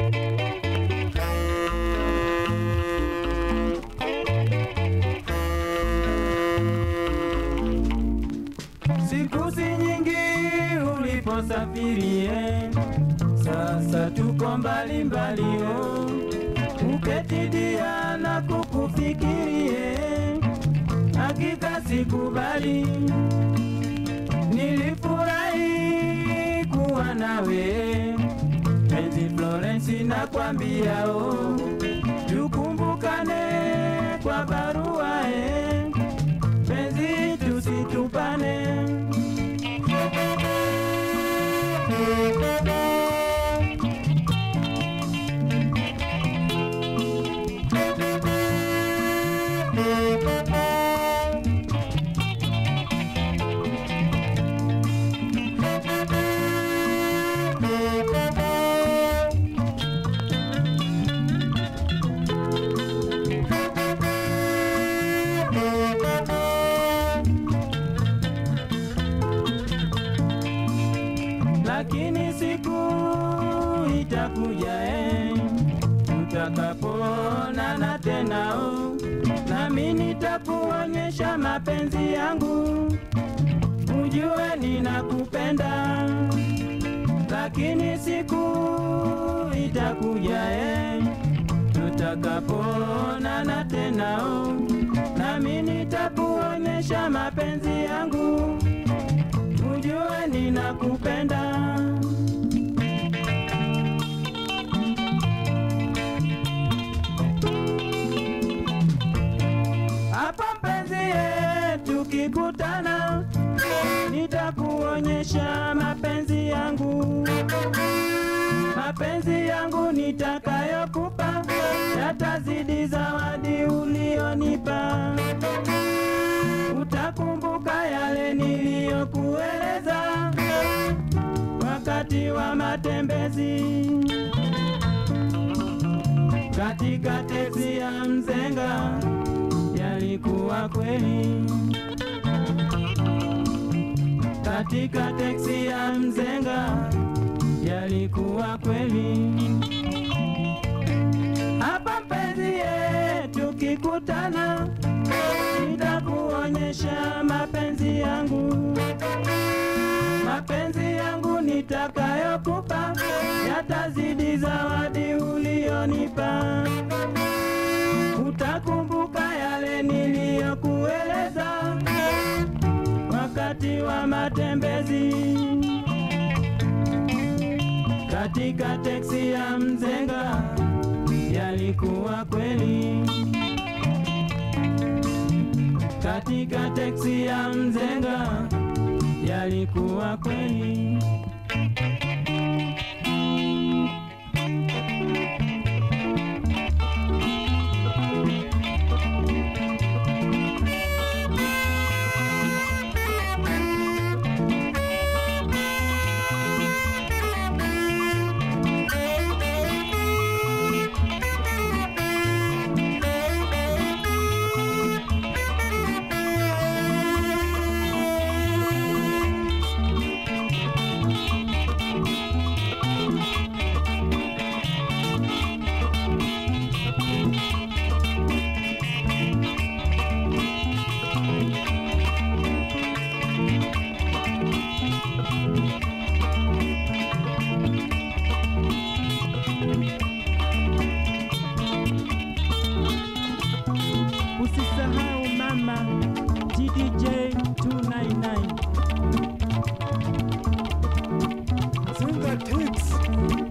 Siku si nyingi uliposafirie, sasa tuko mbali mbali oh. Uketidia na kukufikirie, hakika sikubali. Nilifurahi kuwa nawe, penzi Florence nakwambia oh. Tukumbukane kwa barua penzi tusitupane. Lakini siku itakuja tutakapoonana tena oh. Nami nitakuonyesha mapenzi yangu, ujue ninakupenda. Lakini siku itakuja tutakapoonana tena oh. Nami nitakuonyesha mapenzi yangu, ujue ninakupenda. Hapa mpenzi tukikutana, nitakuonyesha mapenzi yangu. Mapenzi yangu nitakayokupa yatazidi zawadi ulionipa. Utakumbuka yale niliyokueleza wakati wa matembezi katika teksi ya Mzenga, yalikuwa kweli. Katika teksi ya Mzenga, yalikuwa kweli. Hapa mpenzi tukikutana, nitakuonyesha mapenzi yangu. Mapenzi yangu nitakayokupa yatazidi zawadi ulionipa. Utakumbuka yale niliyokueleza wakati wa matembezi katika teksi ya Mzenga, yalikuwa kweli. Katika teksi ya Mzenga, yalikuwa kweli. Usisahau mama TDJ 299 Zinga Tips.